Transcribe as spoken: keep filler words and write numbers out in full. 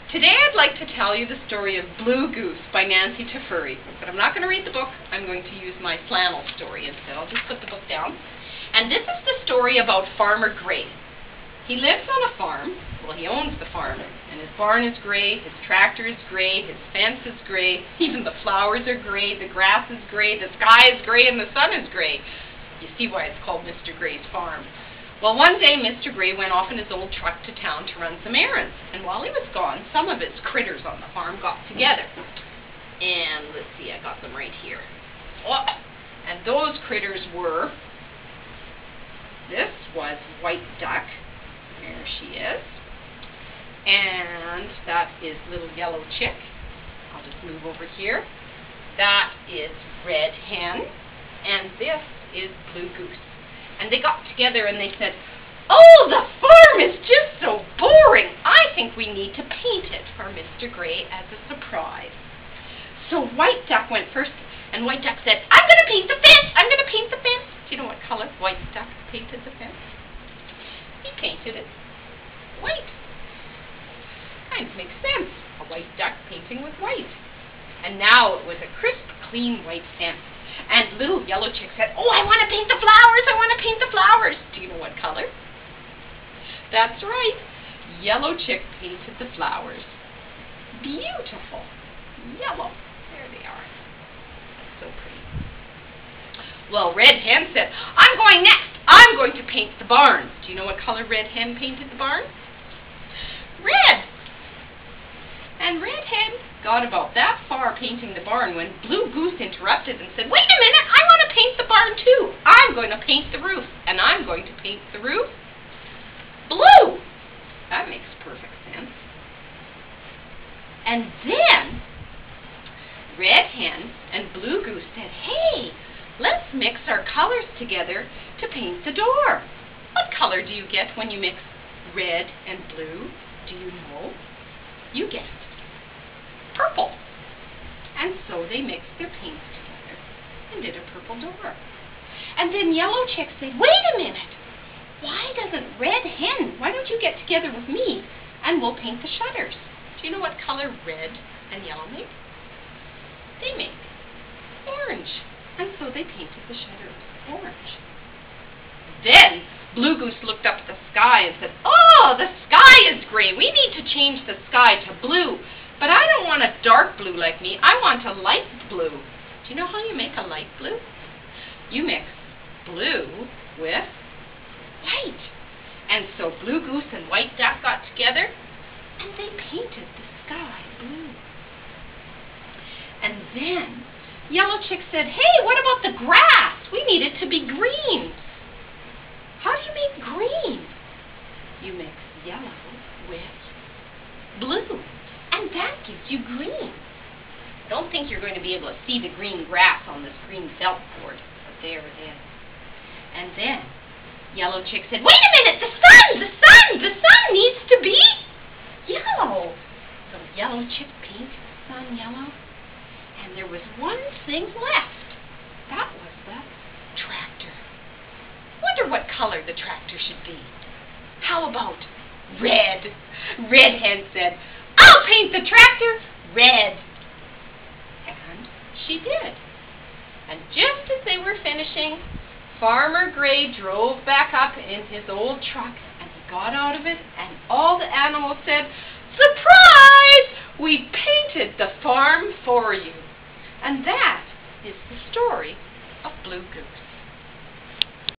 Today I'd like to tell you the story of Blue Goose by Nancy Tafuri, but I'm not going to read the book. I'm going to use my Flannel story instead. I'll just put the book down. And this is the story about Farmer Gray. He lives on a farm. Well, he owns the farm, and his barn is gray, his tractor is gray, his fence is gray, even the flowers are gray, the grass is gray, the sky is gray, and the sun is gray. You see why it's called Mister Gray's farm. Well, one day Mister Gray went off in his old truck to town to run some errands, and while he was gone, some of his critters on the farm got together. And let's see, I got them right here. Oh, and those critters were, this was White Duck, there she is, and that is Little Yellow Chick. I'll just move over here. That is Red Hen, and this is Blue Goose. And they got together and they said, "Oh, the farm is just so boring. I think we need to paint it for Mister Gray as a surprise." So White Duck went first, and White Duck said, "I'm going to paint the fence. I'm going to paint the fence." Do you know what color White Duck painted the fence? He painted it white. Kind of makes sense. A white duck painting with white. And now it was a crisp, clean white fence. And Little Yellow Chick said, "Oh, I want to paint the flowers. I want to paint the flowers." Do you know what color? That's right. Yellow Chick painted the flowers. Beautiful. Yellow. There they are. So pretty. Well, Red Hen said, "I'm going next. I'm going to paint the barn." Do you know what color Red Hen painted the barn? Red. And Red Hen got about that far painting the barn when Blue Goose interrupted and said, "Wait a minute, I want to paint the barn too. I'm going to paint the roof, and I'm going to paint the roof blue." That makes perfect sense. And then Red Hen and Blue Goose said, "Hey, let's mix our colors together to paint the door." What color do you get when you mix red and blue? Do you know? You guessed it. Purple. And so they mixed their paints together and did a purple door. And then Yellow Chick said, "Wait a minute. Why doesn't Red Hen, why don't you get together with me and we'll paint the shutters?" Do you know what color red and yellow make? They make orange. And so they painted the shutters orange. Then Blue Goose looked up at the sky and said, "Oh, the sky is gray. We need to change the sky to blue. But I don't want a dark blue like me. I want a light blue." Do you know how you make a light blue? You mix blue with white. And so Blue Goose and White Duck got together and they painted the sky blue. And then Yellow Chick said, "Hey, what about the grass? We need it to be green." How do you make green? You mix yellow with blue. And that gives you green. I don't think you're going to be able to see the green grass on this green felt board, but there it is. And then Yellow Chick said, "Wait a minute, the sun, the sun, the sun needs to be yellow." So Yellow Chick painted the sun yellow, and there was one thing left. That was the tractor. Wonder what color the tractor should be. How about red? Red Hen said, "I'll paint the tractor red." And she did. And just as they were finishing, Farmer Gray drove back up in his old truck, and he got out of it, and all the animals said, "Surprise! We painted the farm for you." And that is the story of Blue Goose.